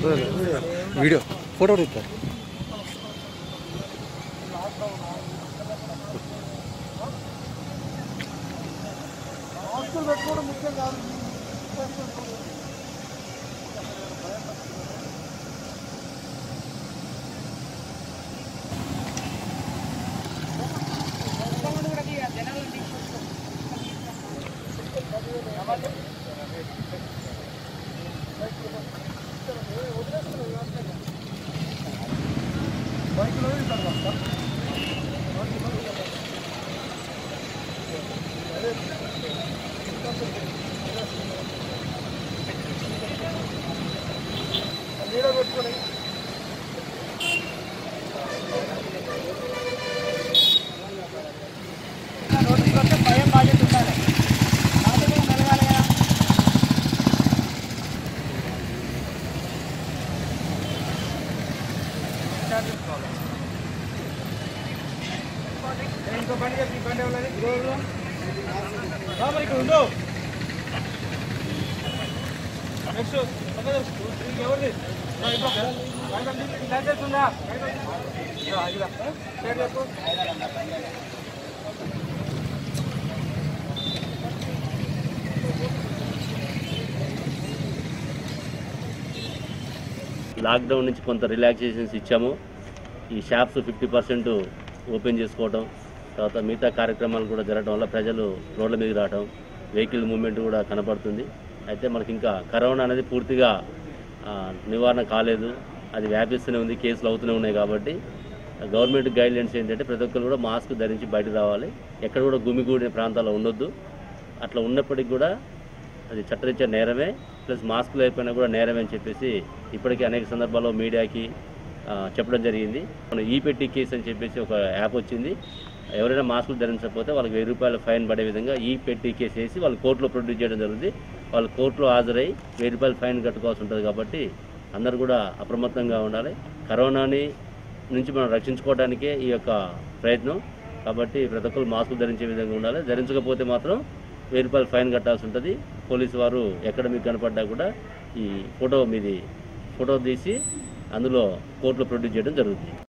Video photo తీస్తారు. పెట్టుకోవడం ముఖ్యం కాదు. లాక్డౌన్ నుంచి కొంత రిలాక్సేషన్స్ ఇచ్చాము. ఈ షాప్స్ 50% ఓపెన్ చేసుకోవడం, తర్వాత మిగతా కార్యక్రమాలు కూడా జరగడం వల్ల ప్రజలు రోడ్ల మీదకి రావడం, వెహికల్ మూవ్మెంట్ కూడా కనపడుతుంది. అయితే మనకి ఇంకా కరోనా అనేది పూర్తిగా నివారణ కాలేదు, అది వ్యాపిస్తూనే ఉంది, కేసులు అవుతూనే ఉన్నాయి. కాబట్టి గవర్నమెంట్ గైడ్లైన్స్ ఏంటంటే ప్రతి ఒక్కరు కూడా మాస్క్ ధరించి బయటకు రావాలి, ఎక్కడ కూడా గుమిగూడిన ప్రాంతాల్లో ఉండొద్దు. అట్లా ఉన్నప్పటికీ కూడా అది చట్టరీత్యా నేరమే, ప్లస్ మాస్క్ లేకపోయినా కూడా నేరమే అని చెప్పేసి ఇప్పటికీ అనేక సందర్భాల్లో మీడియాకి చెప్పడం జరిగింది. మన ఈ-పెట్టి కేసు అని చెప్పేసి ఒక యాప్ వచ్చింది. ఎవరైనా మాస్కులు ధరించకపోతే వాళ్ళకి 1000 రూపాయల ఫైన్ పడే విధంగా ఈ-పెట్టి కేసు వేసి వాళ్ళు కోర్టులో ప్రొడ్యూస్ చేయడం జరుగుతుంది. వాళ్ళు కోర్టులో హాజరై 1000 రూపాయల ఫైన్ కట్టుకోవాల్సి ఉంటుంది. కాబట్టి అందరూ కూడా అప్రమత్తంగా ఉండాలి. కరోనాని నుంచి మనం రక్షించుకోవడానికే ఈ యొక్క ప్రయత్నం. కాబట్టి ప్రతి ఒక్కరు మాస్కులు ధరించే విధంగా ఉండాలి. ధరించకపోతే మాత్రం 1000 రూపాయల ఫైన్ కట్టాల్సి ఉంటుంది. పోలీసు వారు ఎక్కడ మీకు కనపడ్డా కూడా ఈ ఫోటో తీసి అందులో కోర్టులో ప్రొడ్యూస్ చేయడం జరుగుతుంది.